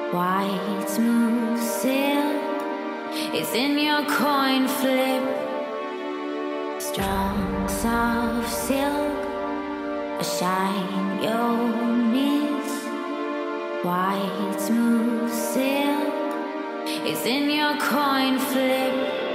White smooth silk is in your coin flip. Strong soft silk, a shine you'll miss. White smooth silk is in your coin flip.